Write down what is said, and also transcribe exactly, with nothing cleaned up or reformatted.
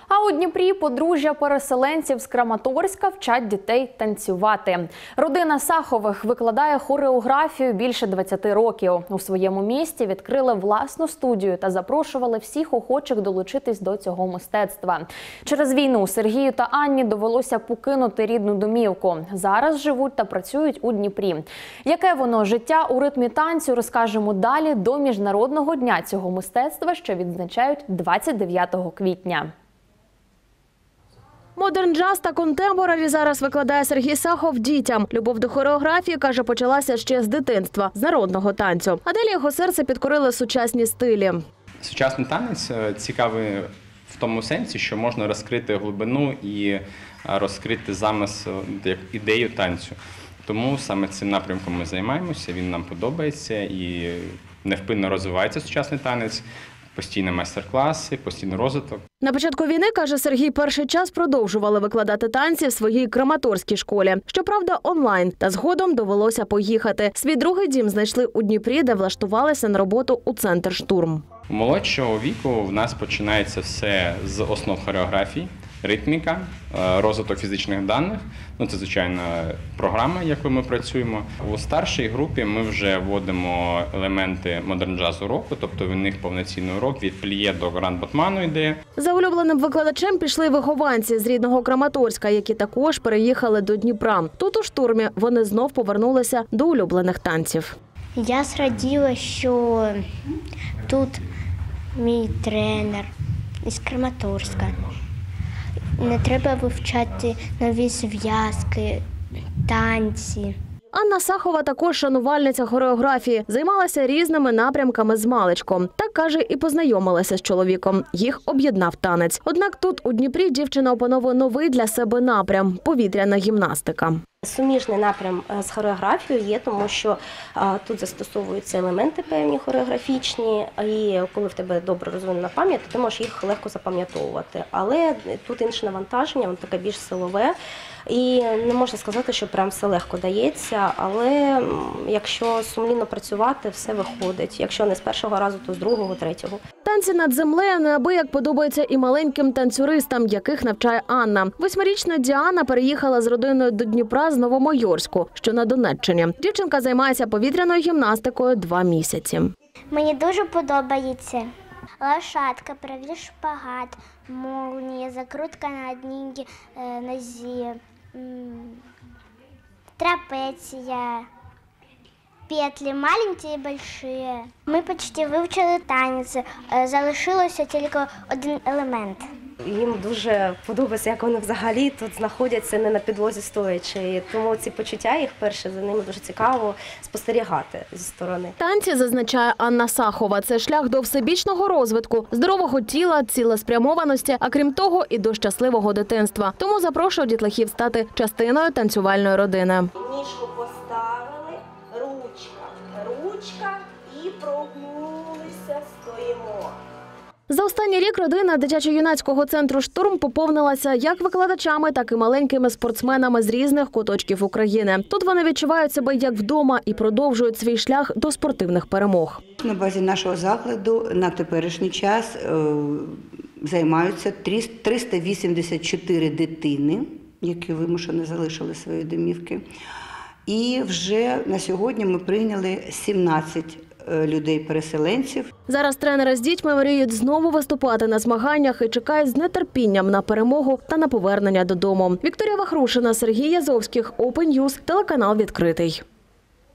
А у Дніпрі подружжя переселенців з Краматорська вчать дітей танцювати. Родина Сахових викладає хореографію більше двадцяти років. У своєму місті відкрили власну студію та запрошували всіх охочих долучитись до цього мистецтва. Через війну Сергію та Анні довелося покинути рідну домівку. Зараз живуть та працюють у Дніпрі. Яке воно життя у ритмі танцю, розкажемо далі до Міжнародного дня цього мистецтва, що відзначають двадцять дев'ятого квітня. Модерн джаз та контемпорарі зараз викладає Сергій Сахов дітям. Любов до хореографії, каже, почалася ще з дитинства, з народного танцю. А далі його серце підкорили сучасні стилі. Сучасний танець цікавий в тому сенсі, що можна розкрити глибину і розкрити замисел, як ідею танцю. Тому саме цим напрямком ми займаємося, він нам подобається і невпинно розвивається сучасний танець. Постійні майстер-класи, постійний розвиток. На початку війни, каже Сергій, перший час продовжували викладати танці в своїй краматорській школі. Щоправда, онлайн. Та згодом довелося поїхати. Свій другий дім знайшли у Дніпрі, де влаштувалися на роботу у центр «Штурм». У молодшого віку в нас починається все з основ хореографії, ритміка, розвиток фізичних даних. Ну, це, звичайно, програма, якою ми працюємо. У старшій групі ми вже вводимо елементи модерн-джазу року, тобто в них повноцінний урок від пліє до гранд-ботману йде. За улюбленим викладачем пішли вихованці з рідного Краматорська, які також переїхали до Дніпра. Тут у «Штурмі» вони знов повернулися до улюблених танців. Я зраділа, що тут мій тренер із Краматорська. Не треба вивчати нові зв'язки, танці. Анна Сахова також шанувальниця хореографії. Займалася різними напрямками з маличком. Так, каже, і познайомилася з чоловіком. Їх об'єднав танець. Однак тут, у Дніпрі, дівчина опановує новий для себе напрям – повітряна гімнастика. Суміжний напрям з хореографією є, тому що а, тут застосовуються елементи певні хореографічні, і коли в тебе добре розвинена пам'ять, то ти можеш їх легко запам'ятовувати. Але тут інше навантаження, воно таке більш силове, і не можна сказати, що прям все легко дається, але якщо сумлінно працювати, все виходить. Якщо не з першого разу, то з другого, третього. Танці над землею неабияк подобаються і маленьким танцюристам, яких навчає Анна. Восьмирічна Діана переїхала з родиною до Дніпра з Новомайорську, що на Донеччині. Дівчинка займається повітряною гімнастикою два місяці. Мені дуже подобається лошадка, правильний шпагат, молнія, закрутка на одній нозі, трапеція, петлі маленькі і великі. Ми почти вивчили танець, залишилося тільки один елемент. Їм дуже подобається, як вони взагалі тут знаходяться не на підлозі стоячи. Тому ці почуття їх перше, за ними дуже цікаво спостерігати зі сторони. Танці, зазначає Анна Сахова, це шлях до всебічного розвитку, здорового тіла, цілеспрямованості, а крім того і до щасливого дитинства. Тому запрошує дітлахів стати частиною танцювальної родини. Ніжку поставили, ручка, ручка і прогнулися, стоїмо. За останній рік родина дитячо-юнацького центру «Штурм» поповнилася як викладачами, так і маленькими спортсменами з різних куточків України. Тут вони відчувають себе як вдома і продовжують свій шлях до спортивних перемог. На базі нашого закладу на теперішній час займаються триста вісімдесят чотири дитини, які вимушено залишили свої домівки. І вже на сьогодні ми прийняли сімнадцять людей-переселенців. Зараз тренери з дітьми мріють знову виступати на змаганнях і чекають з нетерпінням на перемогу та на повернення додому. Вікторія Вахрушина, Сергій Язовських, Open News, телеканал «Відкритий».